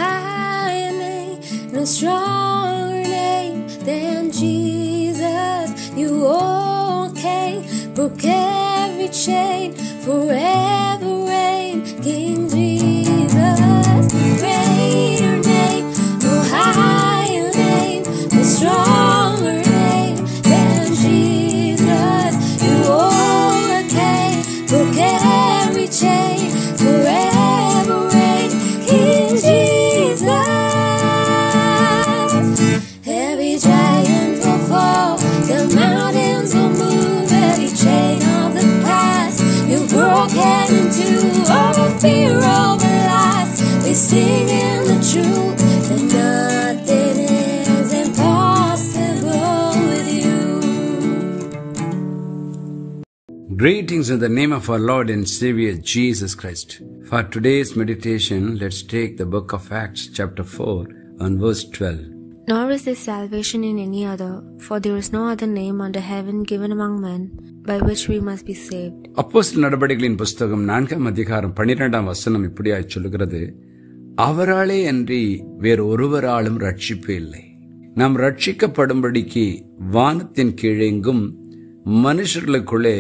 higher name, no stronger name than Jesus. You overcame, broke every chain, forever reign, King Jesus. Greater name, no higher name, no stronger name than Jesus. You overcame, broke every chain, forever reign, King Jesus. Every giant will fall, the mountains will move, every chain of the past you broke into, all fear over lies. We sing in the truth that nothing is impossible with you. Greetings in the name of our Lord and Savior Jesus Christ. For today's meditation, let's take the book of Acts chapter 4 and verse 12. Nor is there salvation in any other, for there is no other name under heaven given among men by which we must be saved. அப்போஸ்தலர் நடபடிகளின் புஸ்தகம் 4ஆம் அதிகாரம் 12ஆம் வசனம் இப்படியாய் சொல்கிறது, அவராலே அன்றி வேறு ஒருவராலும் ரட்சிப்பு இல்லை. நாம் ரட்சிக்கப்படும்படிக்கு வானத்தின் கீழெங்கும் மனுஷர்களுக்குள்ளே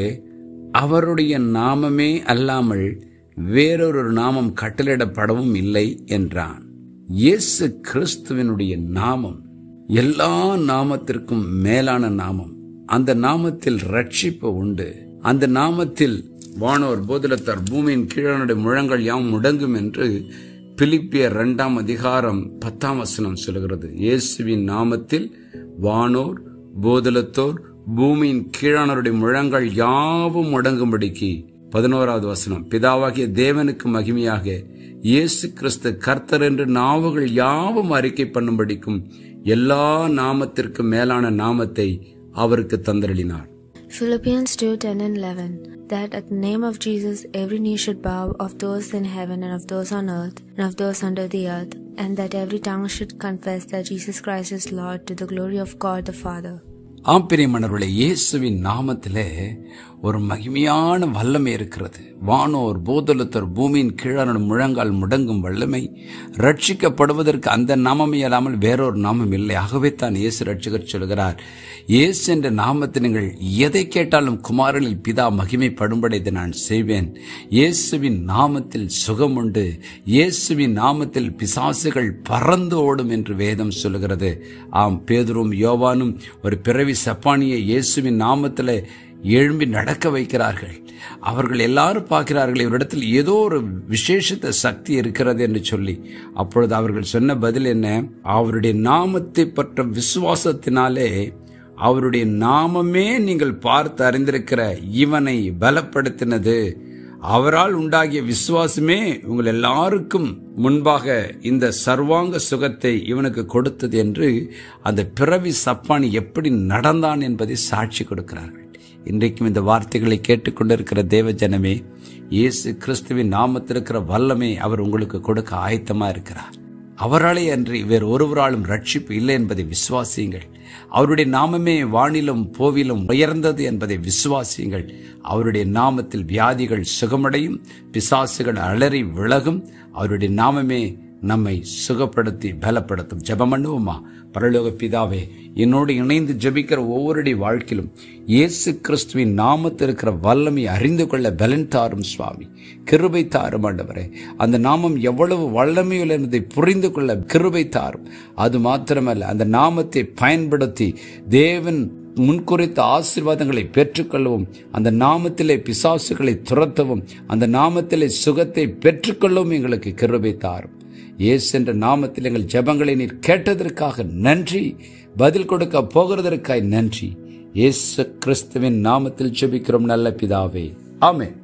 அவருடைய நாமமே அல்லாமல் வேறொரு நாமம் கட்டளையிடப்படவும் இல்லை என்றான். இயேசு கிறிஸ்துவினுடைய நாமம் எல்லா நாமத்திற்கும் மேலான நாமம். அந்த நாமத்தில் ரட்சிப்பு உண்டு. அந்த நாமத்தில் வானோர் போதலத்தார் பூமியின் கீழனுடைய முழங்கள் யாவும் முடங்கும் என்று பிலிப்பியர் 2ஆம் அதிகாரம் 10ஆம் வசனம் சொல்கிறது. இயேசுவின் நாமத்தில் வானோர் போதலத்தோர் பூமியின் கீழானவருடைய முழங்கள் யாவும் முடங்கும்படிக்கு 11ஆவது வசனம், பிதாவாகிய தேவனுக்கு மகிமையாக இயேசு கிறிஸ்து கர்த்தர் என்று நாவுகள் யாவும் அறிக்கை பண்ணும்படிக்கும் எல்லா நாமத்திற்கு மேலான நாமத்தை அவருக்கு தந்தருளினார். Philippians 2:10 and 11, that at the name of Jesus every knee should bow, of those in heaven and of those on earth and of those under the earth, and that every tongue should confess that Jesus Christ is Lord, to the glory of God the Father. ஆம்பிரியமானவர்களே, இயேசுவின் நாமத்திலே ஒரு மகிமையான வல்லமை இருக்கிறது. வானோர் போதலத்தோர் பூமியின் கீழான முழங்கால் முடங்கும் வல்லமை. ரட்சிக்கப்படுவதற்கு அந்த நாமமே அல்லாமல் வேறொரு நாமம் இல்லை. ஆகவே தான் இயேசு ரட்சகர் சொல்கிறார், இயேசு என்ற நாமத்தை நீங்கள் எதை கேட்டாலும் குமாரனில் பிதா மகிமைப்படும்படி இதை நான் செய்வேன். இயேசுவின் நாமத்தில் சுகம் உண்டு. இயேசுவின் நாமத்தில் பிசாசுகள் பறந்து ஓடும் என்று வேதம் சொல்கிறது. ஆம், பேதுரும் யோவானும் ஒரு பிறவி சப்பானியை இயேசுவின் நாமத்தில் எழும்பி நடக்க வைக்கிறார்கள். அவர்கள் எல்லாரும் பார்க்கிறார்கள், இவரிடத்தில் ஏதோ ஒரு விசேஷத்த சக்தி இருக்கிறது என்று சொல்லி. அப்பொழுது அவர்கள் சொன்ன பதில் என்ன? அவருடைய நாமத்தை பற்ற விசுவாசத்தினாலே, அவருடைய நாமமே நீங்கள் பார்த்து அறிந்திருக்கிற இவனை பலப்படுத்தினது. அவரால் உண்டாகிய விசுவாசமே உங்கள் எல்லாருக்கும் முன்பாக இந்த சர்வாங்க சுகத்தை இவனுக்கு கொடுத்தது என்று அந்த பிறவி சப்பானி எப்படி நடந்தான் என்பதை சாட்சி கொடுக்கிறார்கள். இன்றைக்கும் இந்த வார்த்தைகளை கேட்டுக்கொண்டிருக்கிற தேவ ஜனமே, இயேசு கிறிஸ்துவின் நாமத்திற்கிற வல்லமை அவர் உங்களுக்கு கொடுக்க ஆயத்தமா இருக்கிறார். அவராலே அன்றி வேறு ஒருவராலும் ரட்சிப்பு இல்லை என்பதை விசுவாசியுங்கள். அவருடைய நாமமே வானிலும் போவிலும் உயர்ந்தது என்பதை விசுவாசியுங்கள். அவருடைய நாமத்தில் வியாதிகள் சுகமடையும், பிசாசுகள் அலறி விலகும். அவருடைய நாமமே நம்மை சுகப்படுத்தி பலப்படுத்தும். ஜெபம் பண்ணுவோமா? பரலோக பிதாவே, என்னோடு இணைந்து ஜெபிக்கிற ஒவ்வொருடைய வாழ்க்கையிலும் இயேசு கிறிஸ்துவின் நாமத்தில் இருக்கிற வல்லமை அறிந்து கொள்ள பலன் தாரும் சுவாமி. கிருபை தாரும் ஆண்டவரே. அந்த நாமம் எவ்வளவு வல்லமையுள்ள என்பதை புரிந்து கொள்ள கிருபை தாரும். அது மாத்திரமல்ல, அந்த நாமத்தை பயன்படுத்தி தேவன் முன்குறித்த ஆசீர்வாதங்களை பெற்றுக்கொள்ளவும், அந்த நாமத்திலே பிசாசுகளை துரத்தவும், அந்த நாமத்திலே சுகத்தை பெற்றுக்கொள்ளவும் எங்களுக்கு கிருபை தாரும். இயேசு என்ற நாமத்தில் எங்கள் ஜெபங்களை நீர் கேட்டதற்காக நன்றி. பதில் கொடுக்க போகிறதற்காய் நன்றி. இயேசு கிறிஸ்துவின் நாமத்தில் ஜெபிக்கிறோம் நல்ல பிதாவே, ஆமென்.